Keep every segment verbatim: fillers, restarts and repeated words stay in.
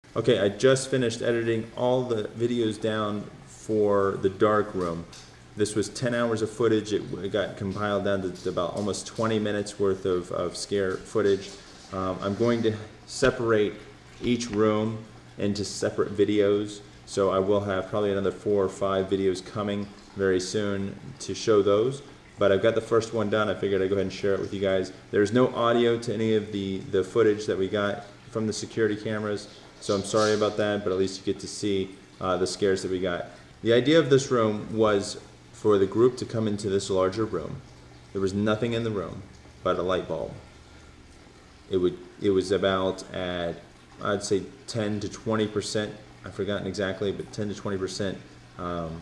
Okay, I just finished editing all the videos down for the dark room. This was ten hours of footage. It, it got compiled down to, to about almost twenty minutes worth of, of scare footage. Um, I'm going to separate each room into separate videos, so I will have probably another four or five videos coming very soon to show those. But I've got the first one done. I figured I'd go ahead and share it with you guys. There's no audio to any of the, the footage that we got from the security cameras, so I'm sorry about that, but at least you get to see uh, the scares that we got. The idea of this room was for the group to come into this larger room. There was nothing in the room but a light bulb. It would it was about at, I'd say, ten to twenty percent. I've forgotten exactly, but ten to twenty percent um,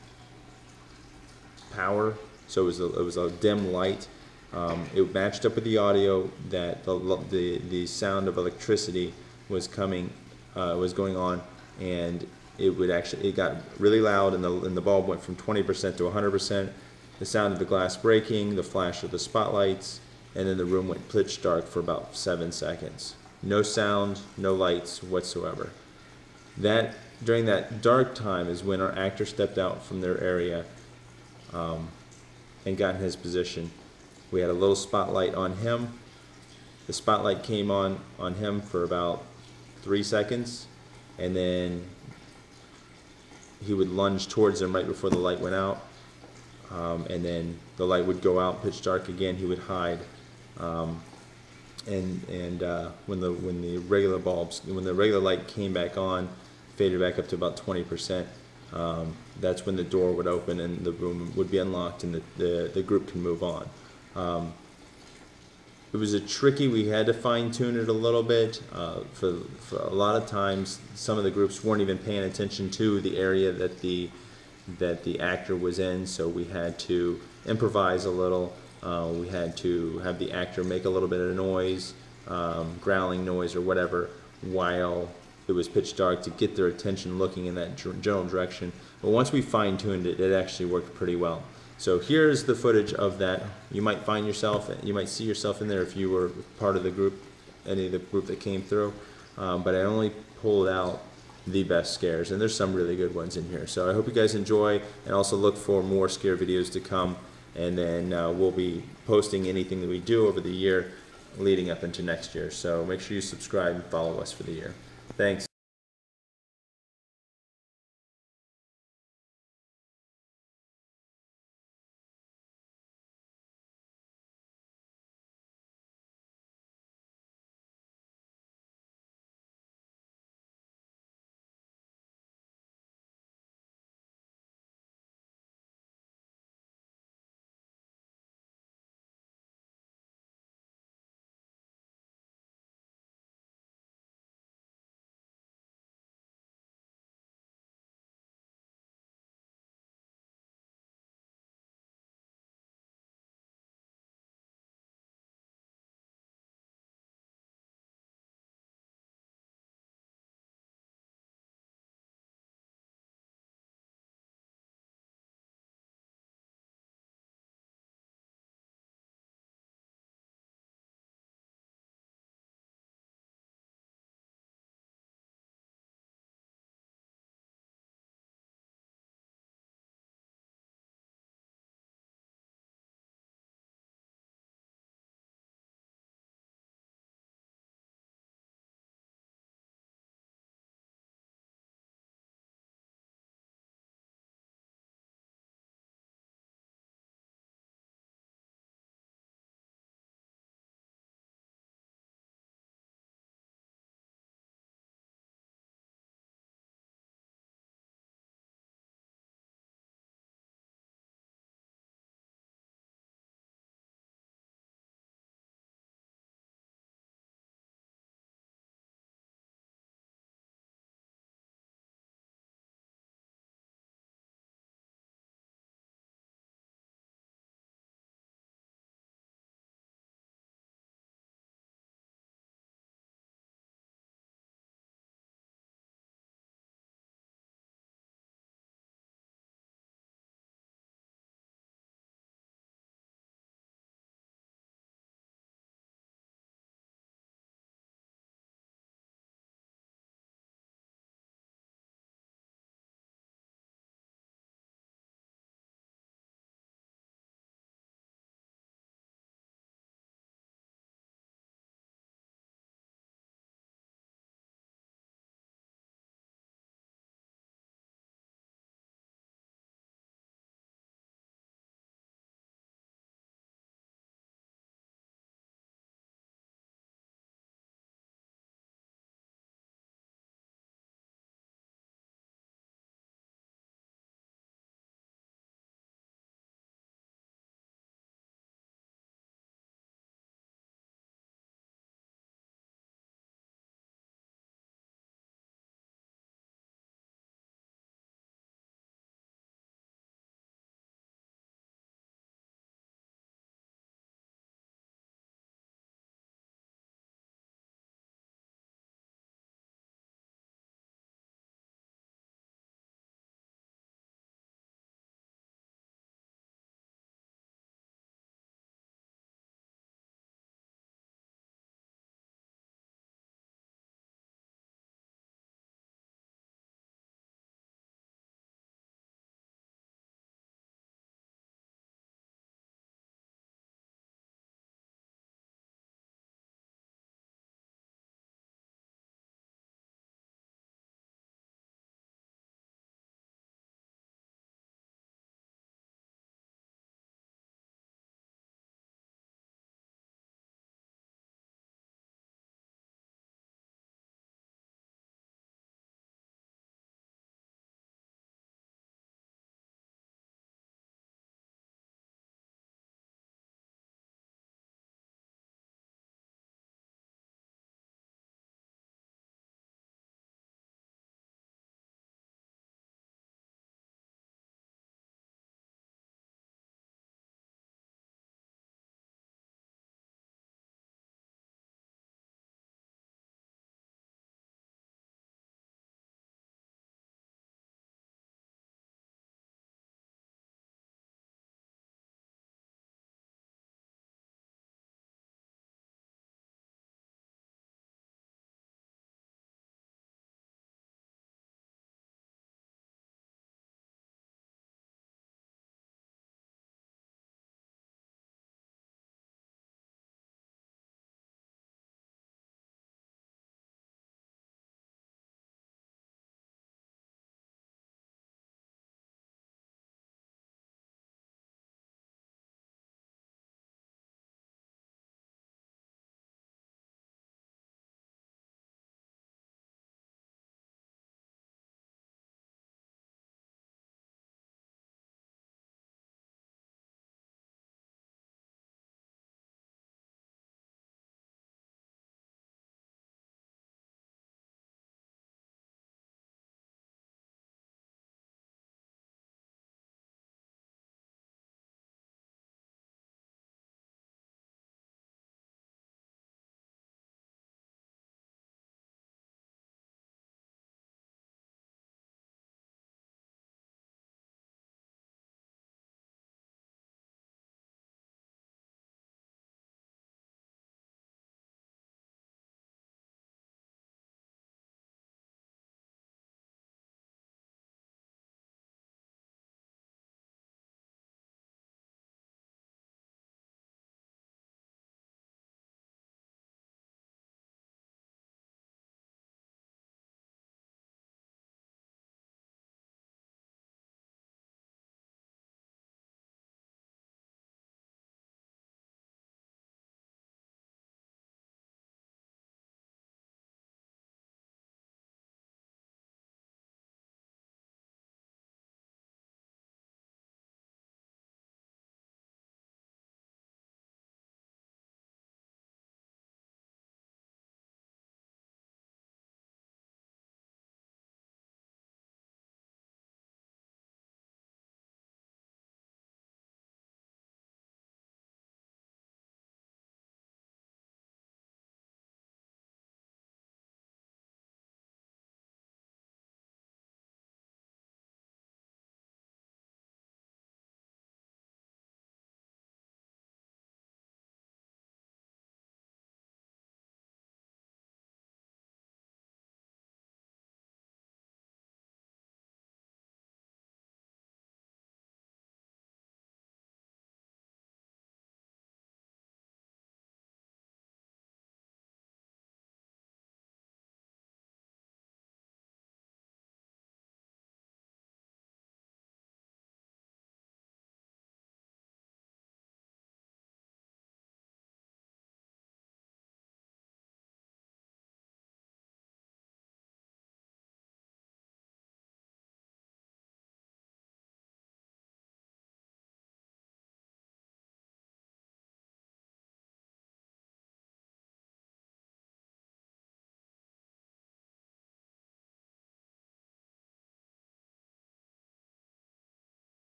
power. So it was a, it was a dim light. Um, it matched up with the audio that the the the sound of electricity was coming uh, was going on, and it would actually it got really loud, and the and the bulb went from twenty percent to one hundred percent. The sound of the glass breaking, the flash of the spotlights, and then the room went pitch dark for about seven seconds. No sound, no lights whatsoever. That during that dark time is when our actor stepped out from their area um, and got in his position. We had a little spotlight on him. The spotlight came on on him for about three seconds, and then he would lunge towards him right before the light went out, um, and then the light would go out, pitch dark again. He would hide, um, and and uh, when the when the regular bulbs when the regular light came back on, faded back up to about twenty percent. Um, that's when the door would open and the room would be unlocked, and the the, the group can move on. Um, it was a tricky, we had to fine tune it a little bit. Uh, for, for a lot of times, some of the groups weren't even paying attention to the area that the, that the actor was in, so we had to improvise a little. Uh, we had to have the actor make a little bit of noise, um, growling noise or whatever, while it was pitch dark to get their attention looking in that general direction. But once we fine tuned it, it actually worked pretty well. So here's the footage of that. You might find yourself, you might see yourself in there if you were part of the group, any of the group that came through. Um, but I only pulled out the best scares, and there's some really good ones in here. So I hope you guys enjoy, and also look for more scare videos to come. And then uh, we'll be posting anything that we do over the year leading up into next year. So make sure you subscribe and follow us for the year. Thanks.